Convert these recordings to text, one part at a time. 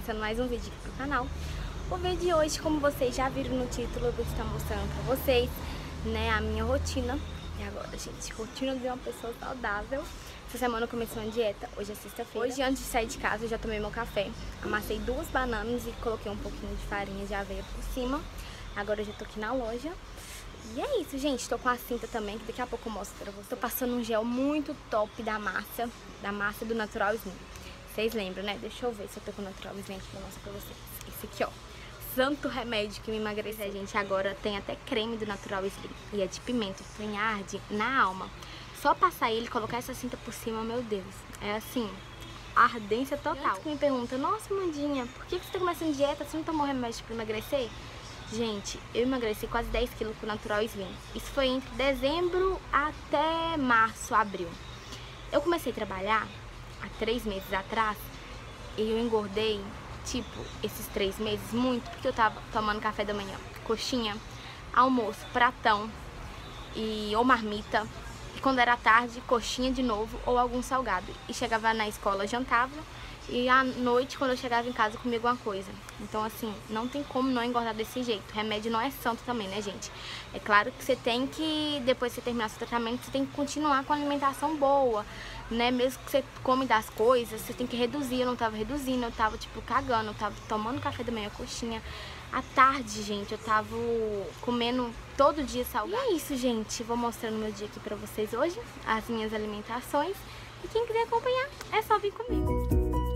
começando mais um vídeo aqui pro canal. O vídeo de hoje, como vocês já viram no título, eu vou estar mostrando pra vocês, né, a minha rotina. E agora, gente, rotina de uma pessoa saudável. Essa semana eu comecei uma dieta, hoje é sexta-feira. Hoje, antes de sair de casa, eu já tomei meu café. Amassei 2 bananas e coloquei um pouquinho de farinha de aveia por cima. Agora eu já tô aqui na loja. E é isso, gente. Tô com a cinta também, que daqui a pouco eu mostro pra vocês. Tô passando um gel muito top da massa do Natural Slim. Vocês lembram, né? Deixa eu ver se eu tô com o Natural Slim aqui pra mostrar pra vocês. Esse aqui, ó. Santo remédio que me emagrece. A gente agora tem até creme do Natural Slim. E é de pimenta, tem arde na alma. Só passar ele e colocar essa cinta por cima, meu Deus. É assim, ardência total. Antes que me pergunta, nossa, Mandinha, por que você tá começando dieta? Você não tomou remédio pra emagrecer? Gente, eu emagreci quase 10 quilos com o Natural Slim. Isso foi entre dezembro até março, abril. Eu comecei a trabalhar há 3 meses atrás e eu engordei, tipo, esses 3 meses muito, porque eu tava tomando café da manhã, coxinha, almoço, pratão ou marmita. E quando era tarde, coxinha de novo ou algum salgado. E chegava na escola, jantava. E à noite, quando eu chegava em casa, eu comia alguma coisa. Então, assim, não tem como não engordar desse jeito. Remédio não é santo também, né, gente? É claro que você tem que, depois que você terminar seu tratamento, você tem que continuar com a alimentação boa, né? Mesmo que você come das coisas, você tem que reduzir. Eu não tava reduzindo, eu tava, tipo, cagando. Eu tava tomando café da manhã, coxinha. À tarde, gente, eu tava comendo todo dia salgado. E é isso, gente. Vou mostrando meu dia aqui pra vocês hoje, as minhas alimentações. E quem quiser acompanhar, é só vir comigo.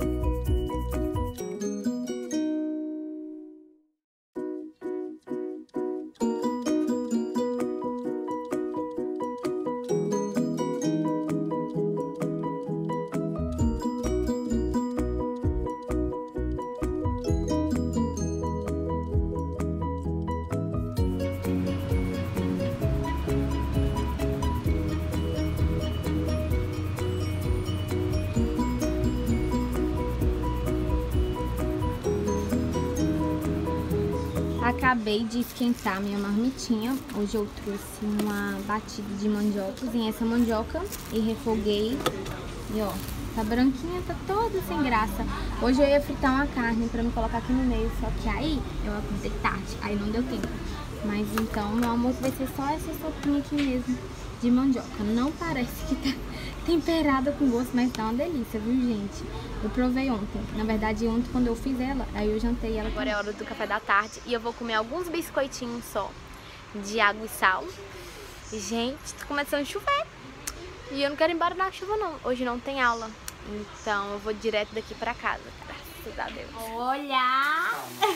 Acabei de esquentar minha marmitinha. Hoje eu trouxe uma batida de mandioca. Cozinhei essa mandioca e refoguei. E ó, tá branquinha, tá toda sem graça. Hoje eu ia fritar uma carne pra me colocar aqui no meio, só que aí eu acordei tarde, aí não deu tempo. Mas então meu almoço vai ser só essa sopinha aqui mesmo, de mandioca. Não parece que tá temperada com gosto, mas tá uma delícia, viu, gente? Eu provei ontem. Na verdade, ontem quando eu fiz ela, aí eu jantei ela. Agora é hora do café da tarde e eu vou comer alguns biscoitinhos só, de água e sal. Gente, tá começando a chover. E eu não quero ir embora na chuva, não. Hoje não tem aula. Então eu vou direto daqui pra casa. Graças a Deus. Olha!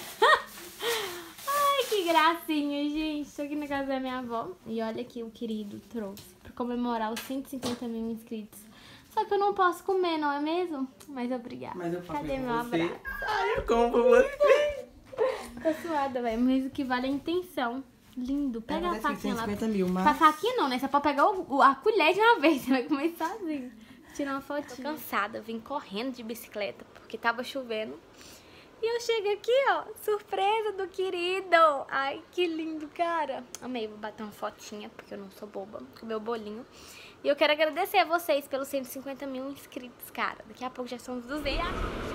Ai, que gracinha, gente. Tô aqui na casa da minha avó. E olha aqui o querido trouxe pra comemorar os 150 mil inscritos. Só que eu não posso comer, não é mesmo? Mas obrigada. Mas eu posso. Cadê meu abraço? Ai, eu como por você. Tô suada, velho. Mas o que vale é a intenção. Lindo. Pega a faquinha lá. 150 mil, mas... A faquinha não, né? Você pode pegar a colher de uma vez. Você vai comer sozinho. Tirar uma fotinha. Tô cansada. Vim correndo de bicicleta porque tava chovendo. E eu chego aqui, ó. Surpresa do querido. Ai, que lindo, cara. Amei. Vou bater uma fotinha porque eu não sou boba. Com o meu bolinho. E eu quero agradecer a vocês pelos 150 mil inscritos, cara. Daqui a pouco já são os 200.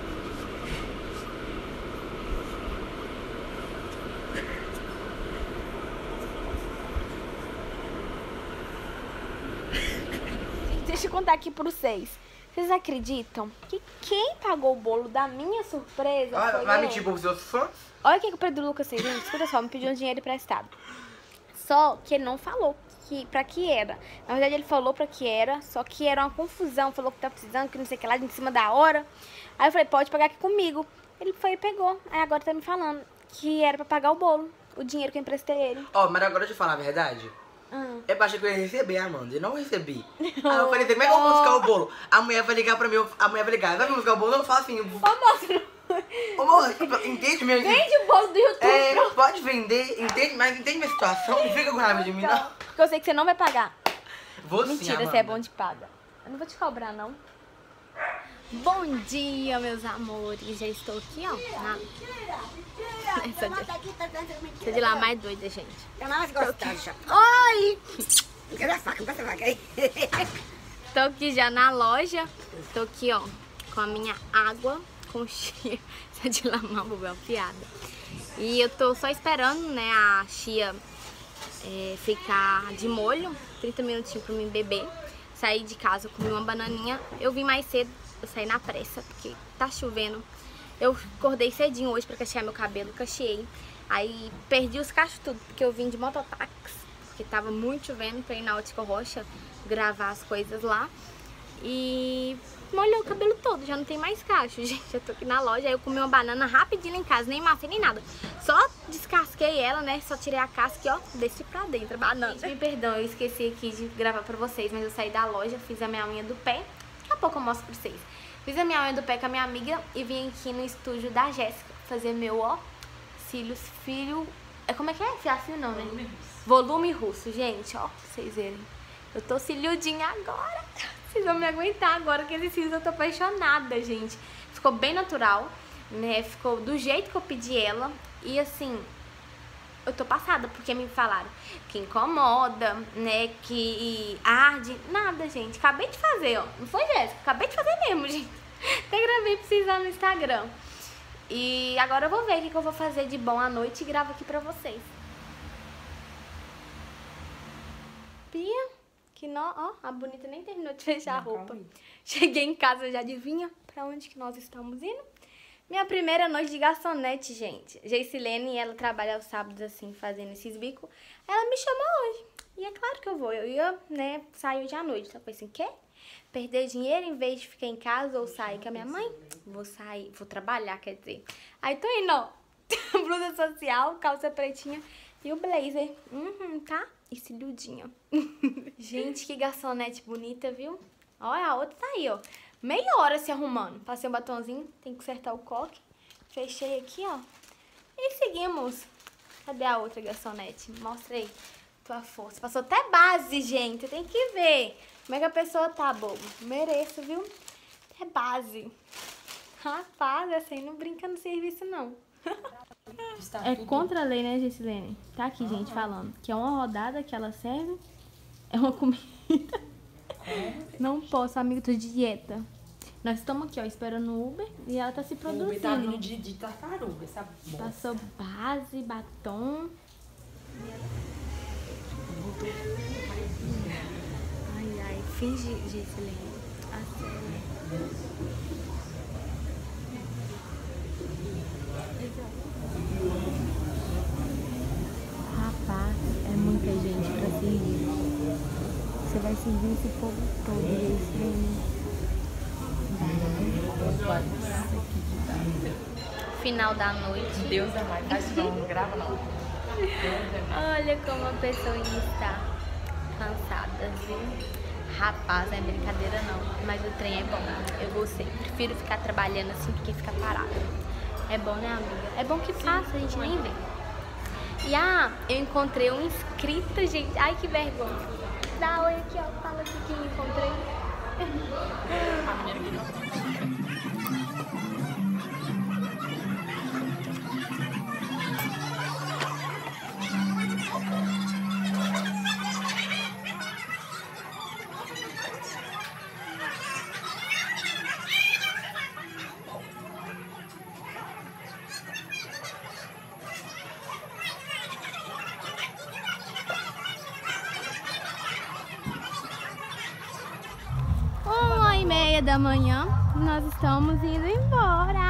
Deixa eu contar aqui pra vocês. Vocês acreditam que quem pagou o bolo da minha surpresa foi vai eu? mentir pros seus fãs? Olha o que o Pedro Lucas fez, gente. Escuta só, me pediu um dinheiro emprestado. Só que ele não falou pra que era. Na verdade, ele falou pra que era, só que era uma confusão. Falou que tá precisando, que não sei o que lá, em cima da hora. Aí eu falei, pode pagar aqui comigo. Ele foi e pegou. Aí agora tá me falando que era pra pagar o bolo. O dinheiro que eu emprestei ele. Ó, mas agora deixa eu falar a verdade. Eu achei que eu ia receber, Amanda, e não recebi. Aí eu falei, como é que eu vou buscar o bolo? A mulher vai ligar pra mim, a mulher vai ligar, vai buscar o bolo? Eu falo assim... Ô, moço, entende mesmo? Vende o bolo do YouTube. É, pode vender, entende? Mas entende minha situação? Não fica com raiva de mim, não. Porque eu sei que você não vai pagar. Vou sim, mentira, Amanda. você é bom de paga. Eu não vou te cobrar, não. Bom dia, meus amores. Já estou aqui, ó. Essa de lá mais doida, gente. Eu mais gostosa. Oi! Cadê a faca? Passa a faca aí. Tô aqui já na loja. Tô aqui, ó, com a minha água. com chia. Isso é de lamão, é uma piada. E eu tô só esperando, né, a chia ficar de molho, 30 minutinhos pra mim beber. Saí de casa, comi uma bananinha. Eu vim mais cedo, eu saí na pressa, porque tá chovendo. Eu acordei cedinho hoje pra cachear meu cabelo, cacheei. Aí perdi os cachos tudo, porque eu vim de mototáxi, porque tava muito chovendo pra ir na Ótica Rocha gravar as coisas lá. E molhou o cabelo todo, já não tem mais cacho, gente. Eu tô aqui na loja, aí eu comi uma banana rapidinho lá em casa, nem massei nem nada. Só descasquei ela, né, só tirei a casca e ó, desci pra dentro a banana. Gente, me perdoam, eu esqueci aqui de gravar pra vocês, mas eu saí da loja, fiz a minha unha do pé. Daqui a pouco eu mostro pra vocês. Fiz a minha unha do pé com a minha amiga e vim aqui no estúdio da Jéssica fazer meu, ó, cílios, como é que é? Fiacinho não, né? Volume russo. Volume russo, gente, ó, pra vocês verem. Eu tô ciliudinha agora. Vocês vão me aguentar agora que esses cílios eu tô apaixonada, gente. Ficou bem natural, né? Ficou do jeito que eu pedi ela. E assim, eu tô passada, porque me falaram que incomoda, né? Que arde. Nada, gente. Acabei de fazer, ó. Não foi, Jéssica? Acabei de fazer mesmo, gente. Até gravei pra vocês lá no Instagram. E agora eu vou ver o que eu vou fazer de bom à noite e gravo aqui pra vocês. Pia, que nó, ó, a bonita nem terminou de fechar a roupa. Cheguei em casa, já adivinha pra onde que nós estamos indo? Minha primeira noite de garçonete, gente. Geicilene, ela trabalha aos sábados, assim, fazendo esses bicos. Ela me chamou hoje. E é claro que eu vou. Eu ia, né, sair hoje à noite. Então, eu falei assim, quê? Perder dinheiro em vez de ficar em casa ou sair com a minha mãe? Vou sair, vou trabalhar, quer dizer. Aí tô indo, ó. Blusa social, calça pretinha e o blazer. Tá? E ciliudinha. Gente, que garçonete bonita, viu? Olha, a outra tá aí, ó. Meia hora se arrumando. Passei um batonzinho, tem que consertar o coque. Fechei aqui, ó. E seguimos. Cadê a outra garçonete? Mostra aí tua força. Passou até base, gente. Tem que ver como é que a pessoa tá, bobo. Mereço, viu? Até base. Rapaz, essa aí não brinca no serviço, não. É contra a lei, né, Gessilene? Tá aqui, gente, falando que é uma rodada que ela serve. É uma comida. Não posso, amigo, tô de dieta. Nós estamos aqui, ó, esperando o Uber e ela tá se produzindo. O Uber tá vindo de tartaruga, essa moça. Passou base, batom. Ai, ai, finge, Gessilene. A sério. Rapaz, é muita gente pra servir. Você vai servir esse povo todo, Gessilene. Final da noite. Deus é mais. Acho que não grava não. Olha como a pessoa está cansada, viu? Rapaz, não é brincadeira não. Mas o trem é bom. Eu gostei. Prefiro ficar trabalhando assim do que ficar parada. É bom, né, amiga? É bom que passa, a gente nem vê. E eu encontrei um inscrito, gente. Ai, que vergonha. Dá oi aqui, ó. Fala aqui quem encontrei. Da manhã, nós estamos indo embora.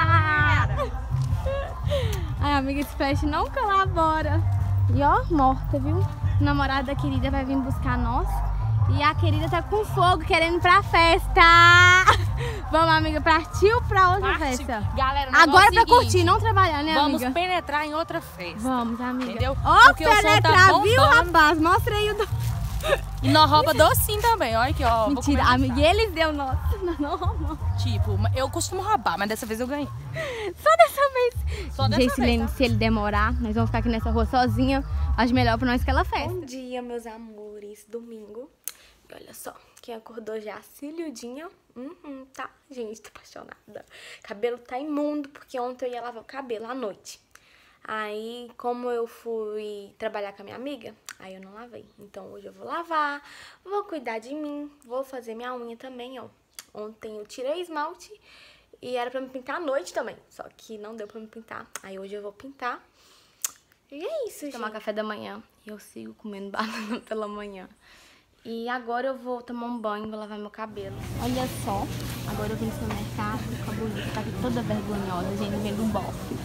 Ai, amiga, esse flash não colabora. E ó, morta, viu? O namorado da querida vai vir buscar nós. E a querida tá com fogo, querendo ir pra festa. Vamos, amiga, partiu pra outra festa. Galera, agora pra curtir, não trabalhar, né, vamos amiga? Vamos penetrar em outra festa. Vamos, amiga. Entendeu? Ó, penetrar, tá viu, rapaz? Mostra aí o... E nós rouba docinho também, olha aqui, ó. Mentira, amiga, eles deu nosso, nós não roubamos. Tipo, eu costumo roubar, mas dessa vez eu ganhei. Só dessa vez. Só dessa vez, tá? Se ele demorar, nós vamos ficar aqui nessa rua sozinha. Acho melhor pra nós que ela festa. Bom dia, meus amores. Domingo. E olha só, quem acordou já, ciliudinha. Tá, gente, tô apaixonada. Cabelo tá imundo, porque ontem eu ia lavar o cabelo à noite. Aí, como eu fui trabalhar com a minha amiga, aí eu não lavei. Então, hoje eu vou lavar, vou cuidar de mim, vou fazer minha unha também, ó. Ontem eu tirei esmalte E era pra me pintar à noite também, só que não deu pra me pintar. Aí hoje eu vou pintar. E é isso, gente. Tomar café da manhã. E eu sigo comendo banana pela manhã. E agora eu vou tomar um banho, vou lavar meu cabelo. Olha só, agora eu vim no supermercado com a bonita, tá aqui toda vergonhosa, gente, vendo um bofe.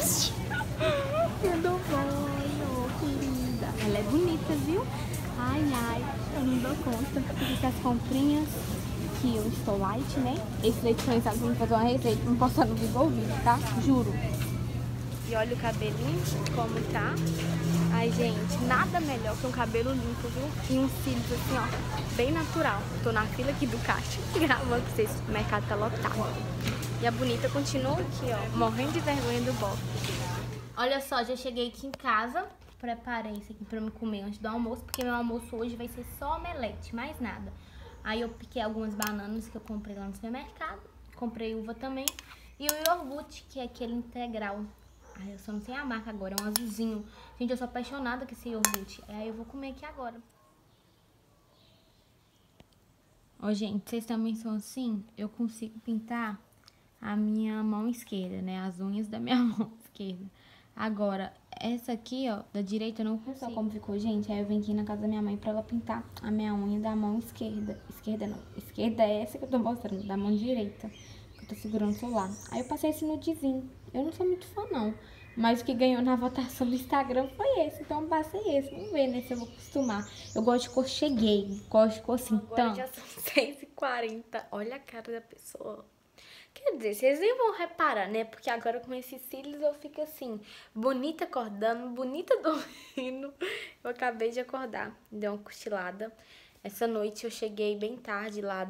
Vendo um banho, querida. Ela é bonita, viu? Ai, ai, eu não dou conta. Fiz as comprinhas, que eu estou light, né? Esse leite condensado pra mim fazer uma receita, não posso no Google Vídeo, tá? Juro. E olha o cabelinho, como tá. Ai, gente, nada melhor que um cabelo limpo, viu? E uns cílios assim, ó, bem natural. Tô na fila aqui do caixa, gravando pra vocês, o mercado tá lotado. E a bonita continua aqui, ó, morrendo de vergonha do bofe. Olha só, já cheguei aqui em casa, preparei isso aqui pra me comer antes do almoço, porque meu almoço hoje vai ser só omelete, mais nada. Aí eu piquei algumas bananas que eu comprei lá no supermercado, comprei uva também, e o iogurte, que é aquele integral. Ai, eu só não sei a marca agora, é um azulzinho. Gente, eu sou apaixonada com esse iogurte. Aí eu vou comer aqui agora. Ó, gente, vocês também são assim? Eu consigo pintar a minha mão esquerda, né? As unhas da minha mão esquerda. Agora, essa aqui, ó, da direita eu não consigo. Olha só como ficou, gente. Aí eu vim aqui na casa da minha mãe pra ela pintar a minha unha da mão esquerda. Esquerda não. Esquerda é essa que eu tô mostrando, da mão direita. Que eu tô segurando o celular. Aí eu passei esse nudezinho. Eu não sou muito fã, não. Mas o que ganhou na votação do Instagram foi esse. Então eu passei esse. Vamos ver, né, se eu vou acostumar. Eu gosto de cor cheguei. Gosto de cor assim, Agora já são 6h40. Olha a cara da pessoa. Quer dizer, vocês nem vão reparar, né? Porque agora com esses cílios eu fico assim, bonita acordando, bonita dormindo. Eu acabei de acordar, dei uma cochilada. Essa noite eu cheguei bem tarde lá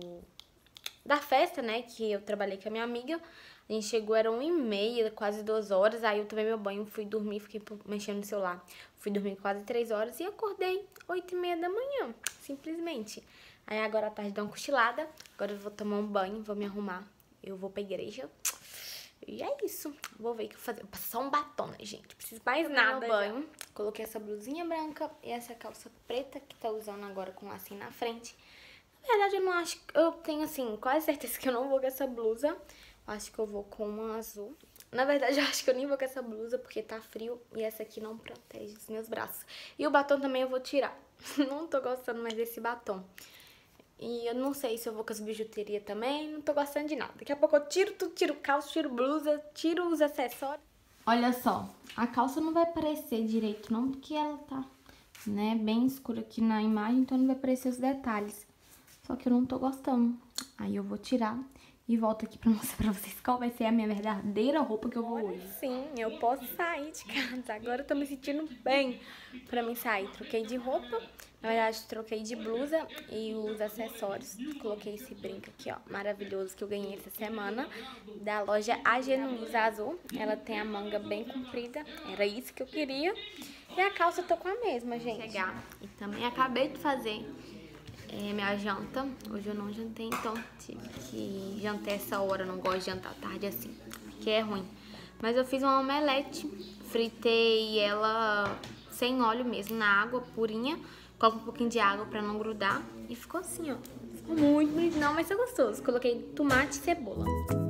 da festa, né? Que eu trabalhei com a minha amiga. A gente chegou, era 1h30, quase 2 horas. Aí eu tomei meu banho, fui dormir, fiquei mexendo no celular. Fui dormir quase 3 horas e acordei 8h30 da manhã, simplesmente. Aí agora à tarde dá uma cochilada. Agora eu vou tomar um banho, vou me arrumar. Eu vou pra igreja. E é isso. Vou ver o que eu vou fazer. Vou passar só um batom, né, gente? Não preciso mais nada. No banho, coloquei essa blusinha branca e essa calça preta que tá usando agora com lacinho na frente. Na verdade, eu não acho... Eu tenho, assim, quase certeza que eu não vou com essa blusa. Eu acho que eu vou com uma azul. Na verdade, eu acho que eu nem vou com essa blusa porque tá frio e essa aqui não protege os meus braços. E o batom também eu vou tirar. Não tô gostando mais desse batom. E eu não sei se eu vou com as bijuterias também, não tô gostando de nada. Daqui a pouco eu tiro tudo, tiro calça, tiro blusa, tiro os acessórios. Olha só, a calça não vai aparecer direito não, porque ela tá, né, bem escura aqui na imagem, então não vai aparecer os detalhes. Só que eu não tô gostando. Aí eu vou tirar e volto aqui pra mostrar pra vocês qual vai ser a minha verdadeira roupa que eu vou hoje. Sim, eu posso sair de casa. Agora eu tô me sentindo bem pra mim sair. Troquei de roupa. Na verdade, troquei de blusa e os acessórios. Coloquei esse brinco aqui, ó, maravilhoso, que eu ganhei essa semana, da loja Agenuísa Azul. Ela tem a manga bem comprida, era isso que eu queria. E a calça eu tô com a mesma, gente. E também acabei de fazer minha janta. Hoje eu não jantei, então tive que jantar essa hora. Eu não gosto de jantar tarde assim, porque é ruim. Mas eu fiz uma omelete, fritei ela sem óleo mesmo, na água purinha. Coloco um pouquinho de água pra não grudar. E ficou assim, ó. Ficou muito bonito, não, mas é gostoso. Coloquei tomate e cebola.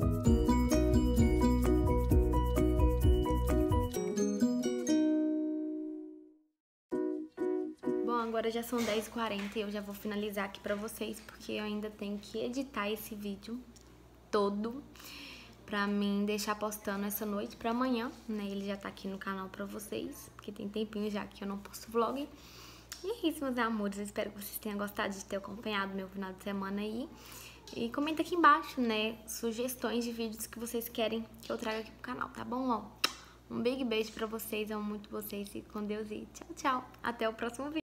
Bom, agora já são 10h40 e eu já vou finalizar aqui pra vocês, porque eu ainda tenho que editar esse vídeo todo pra mim deixar postando essa noite pra amanhã, né? Ele já tá aqui no canal pra vocês, porque tem tempinho já que eu não posto vlog. E é isso, meus amores, eu espero que vocês tenham gostado de ter acompanhado meu final de semana aí. E comenta aqui embaixo, né, sugestões de vídeos que vocês querem que eu traga aqui pro canal, tá bom? Ó, um big beijo pra vocês, amo muito vocês, fiquem com Deus e tchau, tchau. Até o próximo vídeo.